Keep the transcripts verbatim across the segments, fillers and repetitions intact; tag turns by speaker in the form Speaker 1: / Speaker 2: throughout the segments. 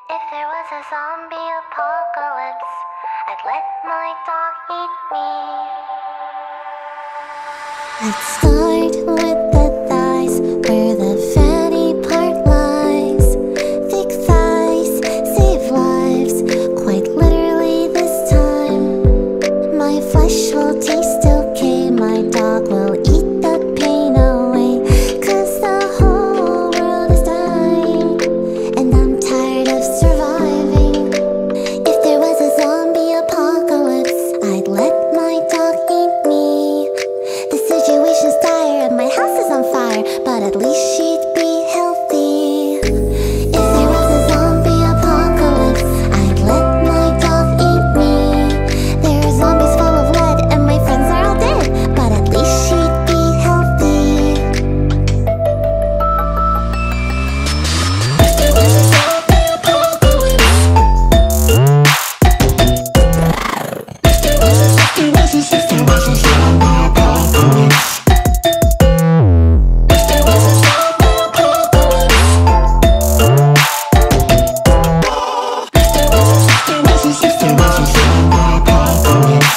Speaker 1: If there was a zombie apocalypse, I'd let my dog eat me. Let's start with the thighs, where the fatty part lies. Thick thighs save lives, quite literally this time. My flesh will taste okay, my dog will eat the pain away. Cause the whole world is dying, and I'm tired of surviving. If there was a zombie apocalypse, I'd let my dog eat me. The situation's dire and my house is on fire, but at least she'd be healthy. If there was a zombie apocalypse, I'd let my dog eat me. There are zombies full of lead and my friends are all dead, but at least she'd be healthy. If there was a zombie apocalypse, if there was a, if there was a, if there was a zombie apocalypse. If there was a zombie apocalypse. If there was a, if there was a, if there was a zombie apocalypse.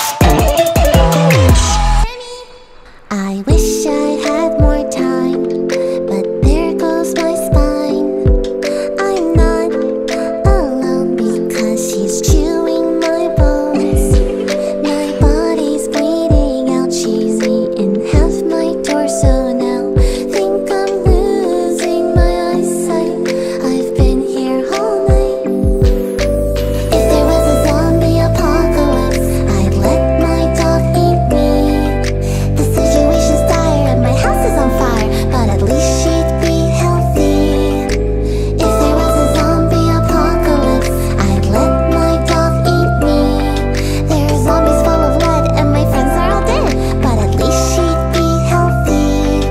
Speaker 1: I wish I had more time, but there goes my spine. I'm not alone because she's chewing my bones. My body's bleeding out, she's eaten half my torso now. Think I'm losing my eyesight, I've been here all night. If there was a zombie apocalypse, I'd let my dog eat me. The situation's dire and my house is on fire, but at least she'd be healthy. If there was a zombie apocalypse, I'd let my dog eat me. There are zombies full of lead and my friends are all dead, but at least she'd be healthy.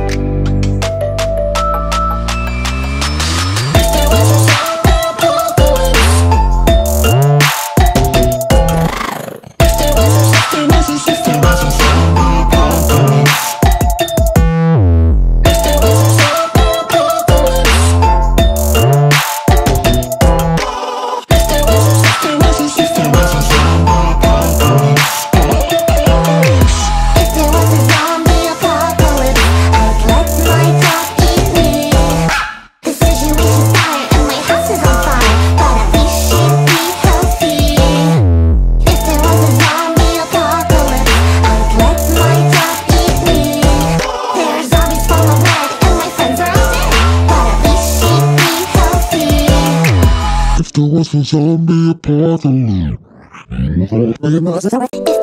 Speaker 1: If there was a zombie apocalypse. If there was a, if there was a, if there was a zombie apocalypse. If there was a zombie apocalypse. If there was a, if there was a, if there was a zombie apocalypse. If there was a zombie apocalypse, I'd let my dog eat me. The situation's dire and my house is on fire, but at least she'd be healthy. If there was a zombie apocalypse, I'd let my dog eat me. There are zombies full of lead and my friends are all dead, but at least she'd be healthy. If there was a zombie apocalypse. If